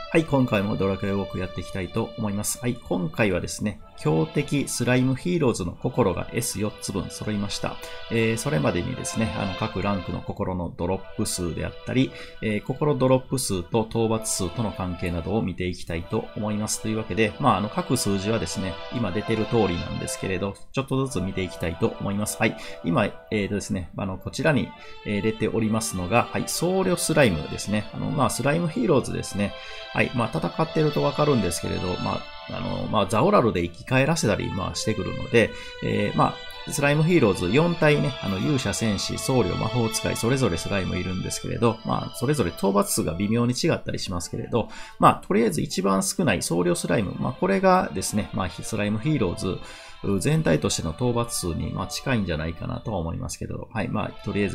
はい、今回もドラクエウォークやっていきたいと思います。はい、今回はですね、強敵スライムヒーローズの心が S4 つ分揃いました。それまでにですね、各ランクの心のドロップ数であったり、心ドロップ数と討伐数との関係などを見ていきたいと思います。というわけで、各数字はですね、今出てる通りなんですけれど、ちょっとずつ見ていきたいと思います。はい、今、ですね、こちらに出ておりますのが、はい、僧侶スライムですね。スライムヒーローズですね。はい、戦っているとわかるんですけれど、ザオラルで生き返らせたり、してくるので、スライムヒーローズ4体ね、勇者、戦士、僧侶、魔法使い、それぞれスライムいるんですけれど、それぞれ討伐数が微妙に違ったりしますけれど、とりあえず一番少ない僧侶スライム、これがですね、スライムヒーローズ、全体としての討伐数に近いんじゃないかなとは思いますけど、はい、とりあえず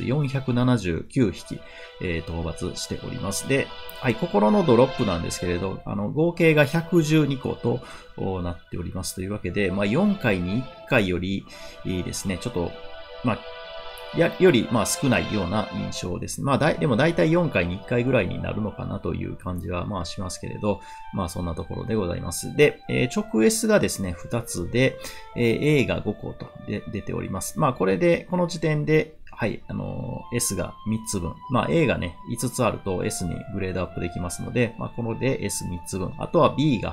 479匹、討伐しております。で、はい、心のドロップなんですけれど、合計が112個となっておりますというわけで、4回に1回よりいいですね、ちょっと、より少ないような印象です。でも大体4回に1回ぐらいになるのかなという感じはしますけれど、そんなところでございます。で、直 S がですね、2つで、A が5個と出ております。これで、この時点で、はい、S が3つ分。A がね、5つあると S にグレードアップできますので、こので S3 つ分。あとは B が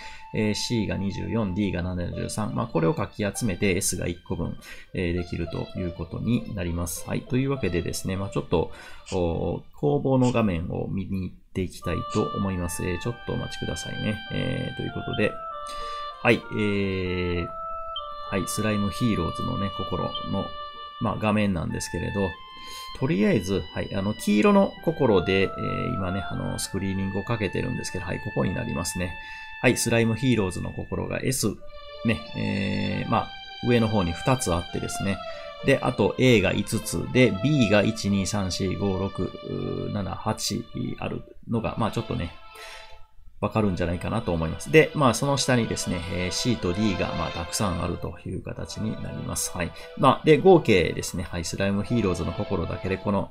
8、C が24、D が73。これをかき集めて S が1個分、できるということになります。はい。というわけでですね、ちょっと、攻防の画面を見に行っていきたいと思います。ちょっとお待ちくださいね。ということで、はい、はい、スライムヒーローズのね、心の、画面なんですけれど、とりあえず、はい、黄色の心で、今ね、スクリーニングをかけてるんですけど、はい、ここになりますね。はい、スライムヒーローズの心が S、ね、上の方に2つあってですね。で、あと A が5つで、B が1、2、3、4、5、6、7、8あるのが、ちょっとね、わかるんじゃないかなと思います。で、その下にですね、C と D がたくさんあるという形になります。はい。で、合計ですね、はい、スライムヒーローズの心だけで、この、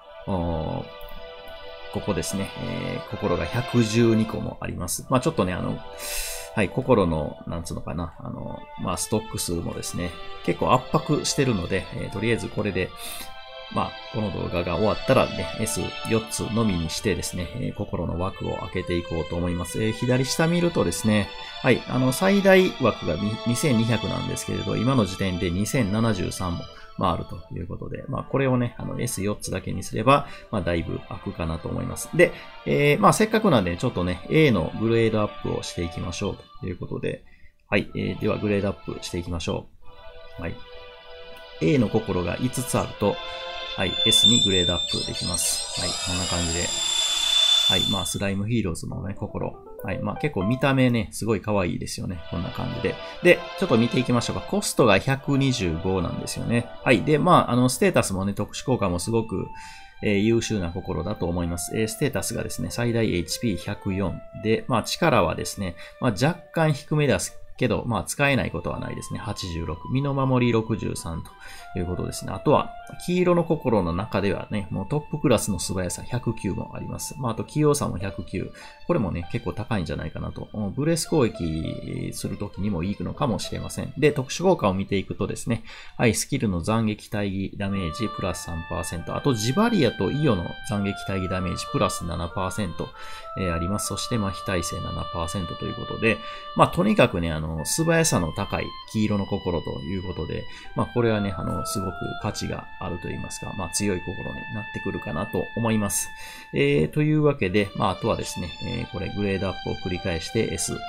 ここですね、心が112個もあります。ちょっとね、はい、心の、なんつうのかな、ストック数もですね、結構圧迫してるので、とりあえずこれで、この動画が終わったらね、S4 つのみにしてですね、心の枠を開けていこうと思います。左下見るとですね、はい、最大枠が2200なんですけれど、今の時点で2073も、あるということで、これをね、S4 つだけにすれば、だいぶ開くかなと思います。で、せっかくなんで、ちょっとね、A のグレードアップをしていきましょうということで、はい、ではグレードアップしていきましょう。はい。A の心が5つあると、はい、S にグレードアップできます。はい、こんな感じで。はい、スライムヒーローズのね、心。はい、結構見た目ね、すごい可愛いですよね。こんな感じで。で、ちょっと見ていきましょうか。コストが125なんですよね。はい、で、ステータスもね、特殊効果もすごく、優秀な心だと思います。ステータスがですね、最大 HP104 で、力はですね、若干低めですけど、使えないことはないですね。86。身の守り63ということですね。あとは、黄色の心の中ではね、もうトップクラスの素早さ109もあります。あと器用さも109。これもね、結構高いんじゃないかなと。ブレス攻撃するときにもいいのかもしれません。で、特殊効果を見ていくとですね、はい、スキルの斬撃対義ダメージプラス 3%。あと、ジバリアとイオの斬撃対義ダメージプラス 7%、あります。そして、非耐性 7% ということで、とにかくね、素早さの高い黄色の心ということで、これはね、すごく価値があると言いますか、強い心になってくるかなと思います。というわけで、あとはですね、これグレードアップを繰り返して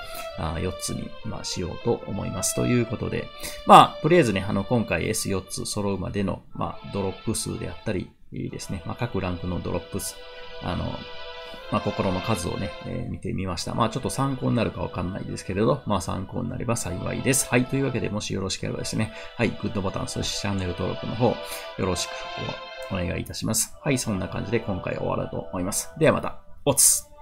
S4 つに、しようと思います。ということで、とりあえずね、今回 S4 つ揃うまでの、ドロップ数であったりですね、各ランクのドロップ数、心の数をね、見てみました。ちょっと参考になるかわかんないですけれど、参考になれば幸いです。はい。というわけで、もしよろしければですね、はい、グッドボタン、そしてチャンネル登録の方、よろしくお願いいたします。はい、そんな感じで今回は終わろうと思います。ではまた、おつ。